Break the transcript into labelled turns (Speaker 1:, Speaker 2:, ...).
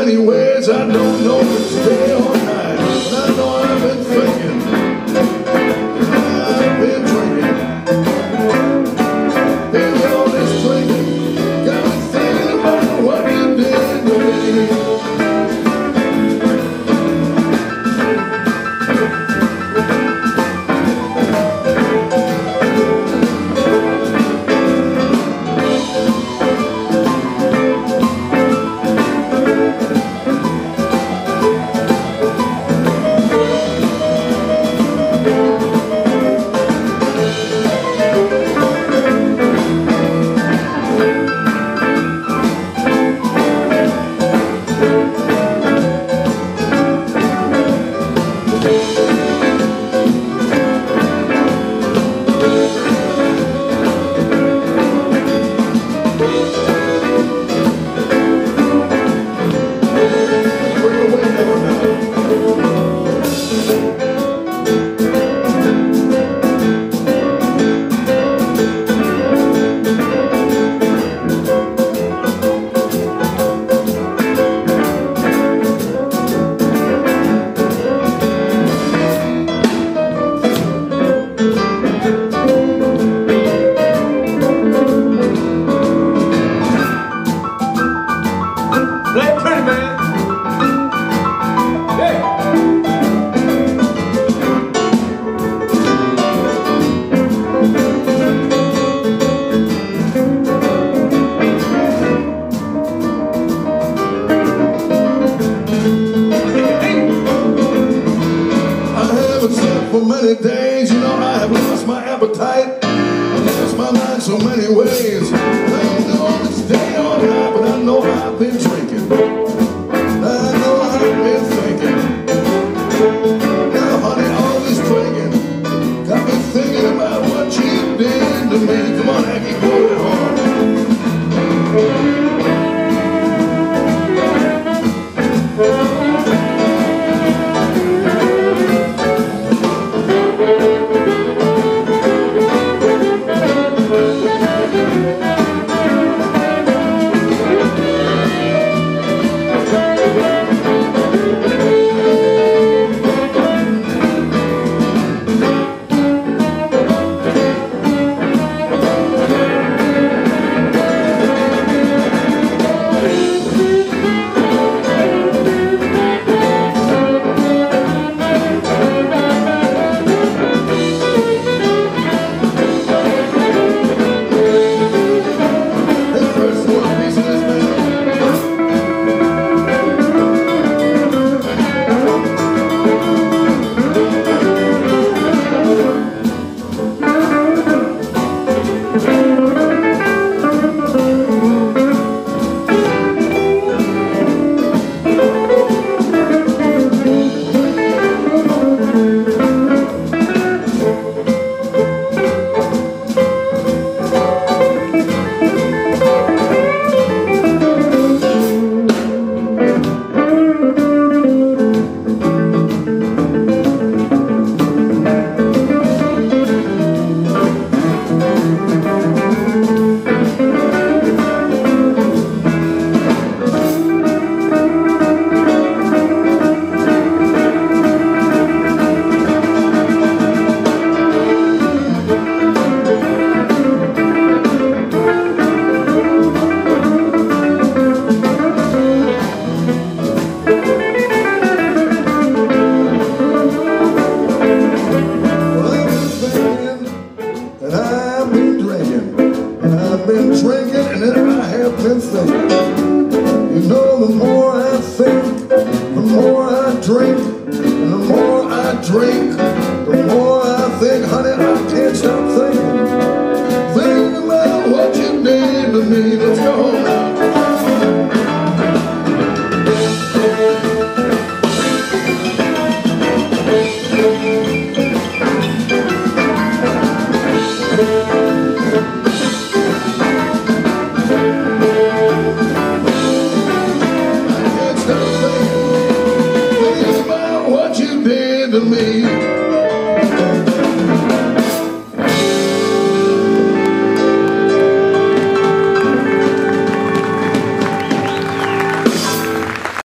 Speaker 1: many ways. I don't know if it's day or night, but I know I've been thinking, I've been drinking. Baby, all this drinking got me thinking about what you did to me. For many days, you know, I have lost my appetite. I've lost my mind so many ways. I don't know if it's day or night, but I know I've been drinking. I know I've been thinking. Now, honey, all this drinking got me thinking about what you did to me. Come on, Aggie, go it hard. Drinking, and then I have been thinking. You know, the more I think, the more I drink, and the more I drink, the more I think, honey, I can't stop thinking. Thinking about what you did to me. Let's go home now. To me.